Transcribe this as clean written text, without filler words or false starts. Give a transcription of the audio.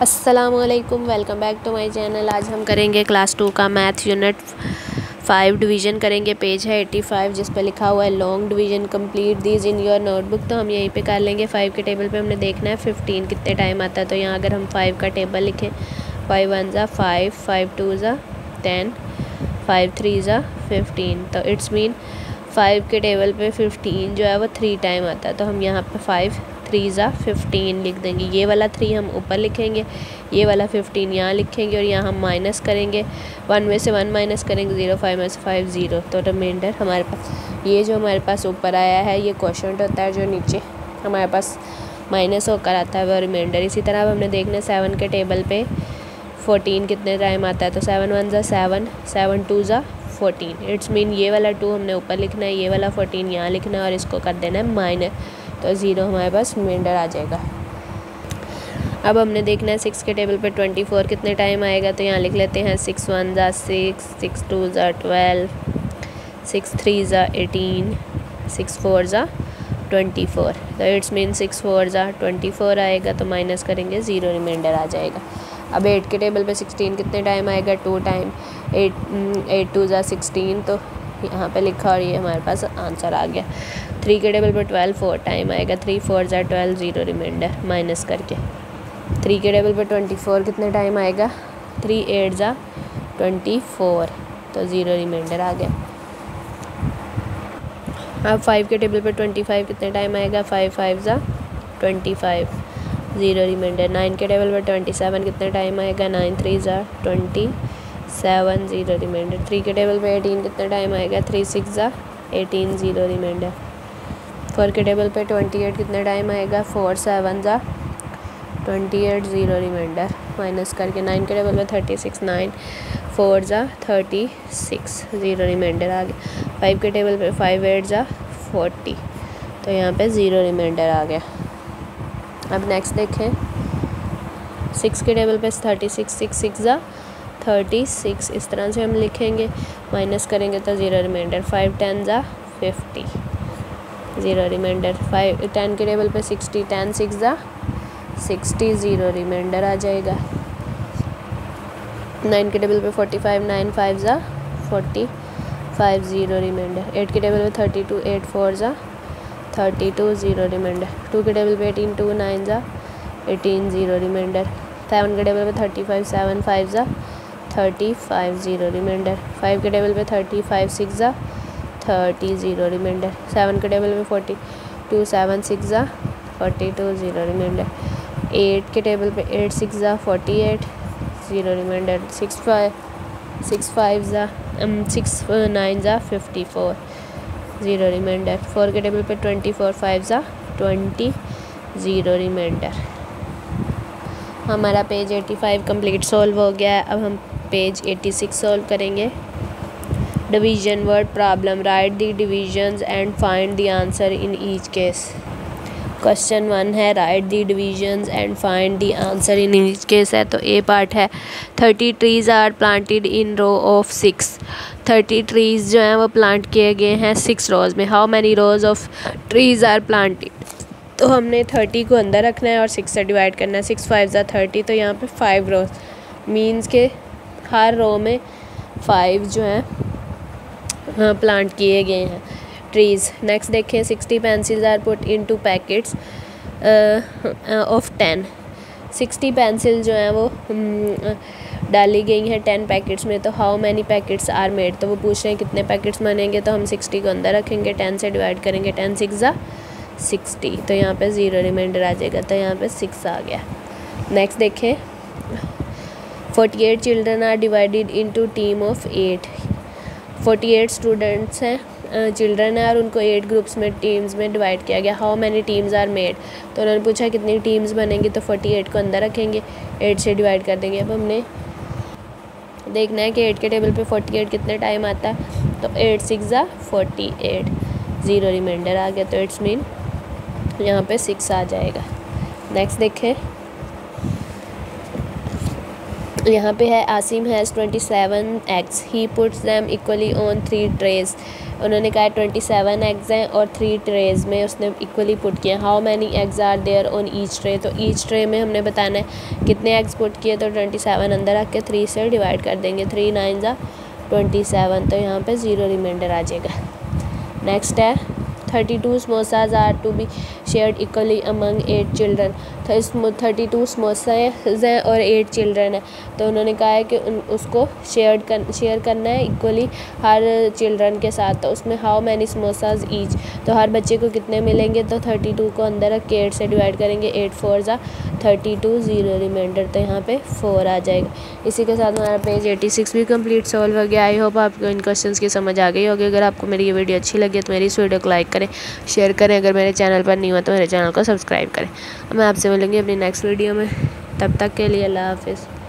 अस्सलामुअलैकुम, welcome back to my channel. आज हम करेंगे क्लास 2 का मैथ यूनिट 5 डिवीज़न करेंगे। पेज है 85 जिस पे लिखा हुआ है long division complete these in your notebook. तो हम यहीं पे कर लेंगे। 5 के टेबल पे हमने देखना है 15 कितने टाइम आता है। तो यहाँ अगर हम 5 का टेबल लिखें, 5 1 ज़ा 5, 5 2 ज़ा 10, 5 3 ज़ा 15। तो इट्स मीन 5 के टेबल पे 15 जो है वो 3 टाइम आता है। तो हम यहाँ पे 5 3 ज़ा 15 लिख देंगे। ये वाला 3 हम ऊपर लिखेंगे, ये वाला 15 यहाँ लिखेंगे और यहाँ हम माइनस करेंगे। 1 में से 1 माइनस करेंगे, 0 5 में से 5 0। तो रिमाइंडर हमारे पास ये जो हमारे पास ऊपर आया है ये क्वोशंट होता है, जो नीचे हमारे पास माइनस होकर आता है वो रिमाइंडर। इसी तरह अब हमने देखना है 7 के टेबल पे 14 कितने टाइम आता है। तो 7 1 ज़ा 7, 7 2 ज़ा 14। इट्स मीन ये वाला 2 हमने ऊपर लिखना है, ये वाला 14 यहाँ लिखना है और इसको कर देना है माइनस। तो 0 हमारे पास रिमाइंडर आ जाएगा। अब हमने देखना है 6 के टेबल पे 24 कितने टाइम आएगा। तो यहाँ लिख लेते हैं 6 1 ज़ा 6, 6 2 ज़ा 12, 6 3 ज़ा 18, 6 4 ज़ा 24। तो इट्स मीन 6 4 ज़ा 24 आएगा। तो माइनस करेंगे, 0 रिमाइंडर आ जाएगा। अब 8 के टेबल पे 16 कितने टाइम आएगा, 2 टाइम। 8 2 ज़ा 16, तो यहाँ पे लिखा और ये हमारे पास आंसर आ गया। 3 के टेबल पे 12 4 टाइम आएगा। 3 4 ज़ा 12, 0 रिमाइंडर माइनस करके। 3 के टेबल पे 24 कितने टाइम आएगा, 3 8 ज़ा 24, तो 0 रिमाइंडर आ गया। अब 5 के टेबल पे 25 कितने टाइम आएगा, 5 5 ज़ा 25, 0 रिमाइंडर। 9 के टेबल पे 27 कितने टाइम आएगा, 9 3 ज़ा 27, 0 रिमाइंडर। 3 के टेबल पे 18 कितने टाइम आएगा, 3 6 ज़ा 18, 0 रिमाइंडर। 4 के टेबल पे 28 कितने टाइम आएगा, 4 7 ज़ा 28, 0 रिमाइंडर माइनस करके। 9 के टेबल पे 36, 9 4 ज़ा 36, 0 रिमाइंडर आ गया। 5 के टेबल पे 5 8 ज़ा 40, तो यहाँ पे 0 रिमाइंडर आ गया। अब नेक्स्ट देखें 6 के टेबल पे 36, 6 6 ज़ा 36, इस तरह से हम लिखेंगे, माइनस करेंगे तो 0 रिमाइंडर। 5 10 ज़ा 50, 0 रिमाइंडर। 10 के टेबल पे 60, 10 6 ज़ा 60, 0 रिमाइंडर आ जाएगा। 9 के टेबल पे 45, 9 5 ज़ा 45, 0 रिमाइंडर। 8 के टेबल पे 32, 8 4 ज़ा 32, 0 रिमाइंडर। 2 के टेबल पे 18, 2 9 ज़ा 18, 0 रिमाइंडर। 7 के टेबल पे 35, 7 5 ज़ा 35, 0 रिमाइंडर। 5 के टेबल पे 35 6 ज़ा 30, 0 रिमाइंडर। 7 के टेबल पे 42, 7 6 ज़ा 42, 0 रिमाइंडर। 8 के टेबल पे 8 6 ज़ा 48, 0 रिमाइंडर। 6 5 ज़ा 6 9 ज़ा 54, 0 रिमाइंडर। 4 के टेबल पे 24 5 ज़ा 20, 0 रिमाइंडर। हमारा पेज 85 कंप्लीट सॉल्व हो गया है। अब हम पेज 86 सॉल्व करेंगे। Division word problem, write the divisions and find the answer in each case. Question 1 है write the divisions and find the answer in each case है। तो ए पार्ट है 30 trees are planted in row of 6। 30 trees जो हैं वो plant किए गए हैं 6 रोज़ में। How many rows of trees are planted. तो हमने 30 को अंदर रखना है और 6 से डिवाइड करना है। 6 5 ज़ा 30, तो यहाँ पे 5 रोज़ मीन्स के हर रो में 5 जो हैं प्लांट किए गए हैं ट्रीज़। नेक्स्ट देखें 60 pencils are put into packets of 10। 60 pencil जो हैं वो डाली गई हैं 10 पैकेट्स में। तो how many packets are made. तो वो पूछ रहे हैं कितने पैकेट्स बनेंगे। तो हम 60 को अंदर रखेंगे, 10 से डिवाइड करेंगे, 10 6 ज़ा 60, तो यहाँ पे 0 रिमाइंडर आ जाएगा। तो यहाँ पे 6 आ गया। नेक्स्ट देखें 48 children are divided into team of 8। 48 students हैं, चिल्ड्रन है और उनको 8 ग्रुप्स में टीम्स में डिवाइड किया गया। How many teams are made. तो उन्होंने पूछा कितनी टीम्स बनेंगी। तो 48 को अंदर रखेंगे, 8 से डिवाइड कर देंगे। अब हमने देखना है कि 8 के टेबल पे 48 कितने टाइम आता है। तो 8 6 ज़ा 48, 0 रिमाइंडर आ गया। तो इट्स मीन यहाँ पे 6 आ जाएगा। नेक्स्ट देखें यहाँ पे है Asim has 27 eggs, he puts them equally on 3 trays. उन्होंने कहा 27 एग्स हैं और 3 ट्रेज में उसने इक्वली पुट किए। How many eggs are there on each tray, तो ईच ट्रे में हमने बताना है कितने एग्स पुट किए, तो 27 अंदर रख के 3 से डिवाइड कर देंगे, 3 9 ज़ा 27, तो यहाँ पे 0 रिमाइंडर आ जाएगा। नेक्स्ट है 32 samosas are to be shared equally among 8 children. तो इस 32 समोसे हैं और 8 चिल्ड्रन है, तो उन्होंने कहा है कि उसको शेयर करना है इक्वली हर चिल्ड्रन के साथ। तो उसमें हाउ मैनी समोसाज ईच, तो हर बच्चे को कितने मिलेंगे, तो 32 को अंदर रख के 8 से डिवाइड करेंगे, 8 4 ज़ा 32, 0 रिमाइंडर, तो यहाँ पे 4 आ जाएगा। इसी के साथ हमारा पेज 86 भी कंप्लीट सॉल्व हो गया। आई होप आपको इन क्वेश्चंस की समझ आ गई होगी। अगर आपको मेरी ये वीडियो अच्छी लगी तो मेरी इस वीडियो को लाइक करें, शेयर करें। अगर मेरे चैनल पर नहीं हुआ तो मेरे चैनल को सब्सक्राइब करें। मैं आपसे मिलूँगी अपनी नेक्स्ट वीडियो में, तब तक के लिए अल्लाह हाफिज़।